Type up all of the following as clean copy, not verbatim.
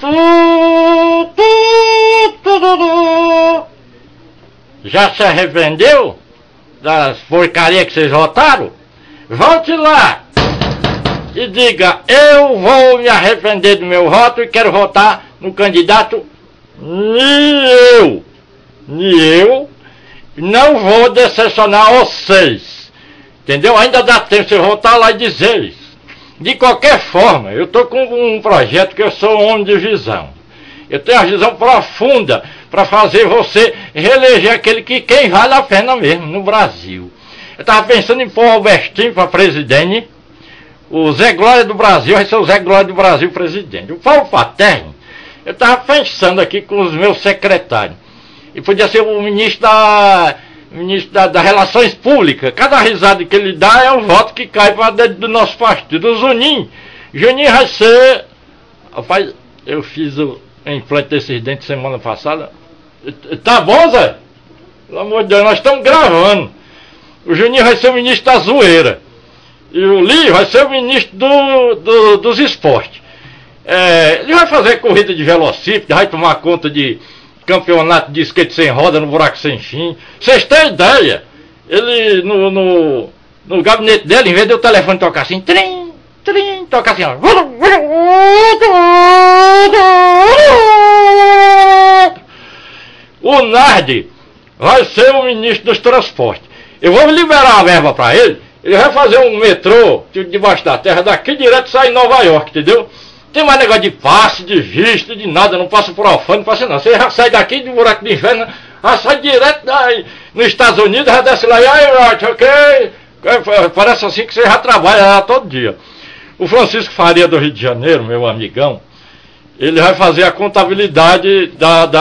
Já se arrependeu das porcarias que vocês votaram? Volte lá e diga: eu vou me arrepender do meu voto e quero votar no candidato eu não vou decepcionar vocês, entendeu? Ainda dá tempo de você voltar lá e dizer isso. De qualquer forma, eu estou com um projeto que eu sou um homem de visão. Eu tenho uma visão profunda para fazer você reeleger aquele que quem vale a pena mesmo no Brasil. Eu estava pensando em pôr o Albertinho para presidente, o Zé Glória do Brasil vai ser o Zé Glória do Brasil presidente. O Paulo Paterno, eu estava pensando aqui com os meus secretários. E podia ser o ministro das Relações Públicas. Cada risada que ele dá é um voto que cai para dentro do nosso partido. O Juninho vai ser... Rapaz, eu fiz o implante desses dentes semana passada. Tá bom, Zé? Pelo amor de Deus, nós estamos gravando. O Juninho vai ser o ministro da zoeira. E o Lio vai ser o ministro dos esportes. Ele vai fazer corrida de velocípede, vai tomar conta de campeonato de skate sem roda no buraco sem fim. Vocês têm ideia? Ele no gabinete dele, em vez de o telefone tocar assim, trim, trim, toca assim, ó. O Nardi vai ser o ministro dos transportes. Eu vou liberar a verba para ele. Ele vai fazer um metrô debaixo da terra, daqui direto sai em Nova York, entendeu? Tem mais negócio de passe, de visto, de nada, não passa por alfândega, não passa não. Você já sai daqui do buraco de inferno, já sai direto nos Estados Unidos, já desce lá e aí, ok? Parece assim que você já trabalha lá todo dia. O Francisco Faria do Rio de Janeiro, meu amigão, ele vai fazer a contabilidade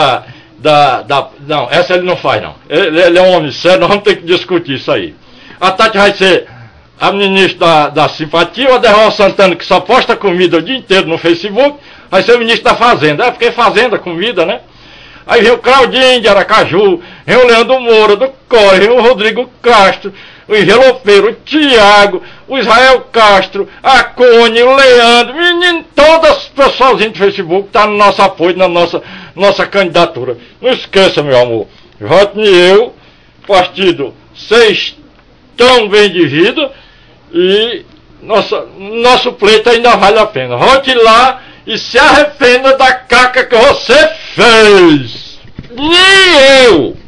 não, essa ele não faz não. Ele é um homem sério, nós vamos ter que discutir isso aí. A Tati vai ser a ministra da Simpatia, o Aderval Santana, que só posta comida o dia inteiro no Facebook, vai ser o ministro da Fazenda. Porque Fazenda, comida, né? Aí vem o Claudinho de Aracaju, vem o Leandro Moura do Corre, vem o Rodrigo Castro, o envelopeiro, o Tiago, o Israel Castro, a Cone, o Leandro, menino, todas o pessoalzinho do Facebook está no nosso apoio, na nossa candidatura. Não esqueça, meu amor, vote em eu, partido 6 tão bem de vida, e nosso pleito ainda vale a pena. Volte lá e se arrependa da caca que você fez. Nem eu!